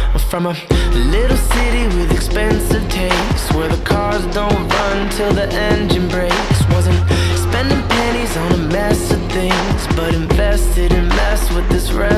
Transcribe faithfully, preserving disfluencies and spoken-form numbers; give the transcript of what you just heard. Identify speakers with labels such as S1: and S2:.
S1: From a little city with expensive tastes, where the cars don't run till the engine breaks. Wasn't spending pennies on a mess of things, but invested in mess with this record.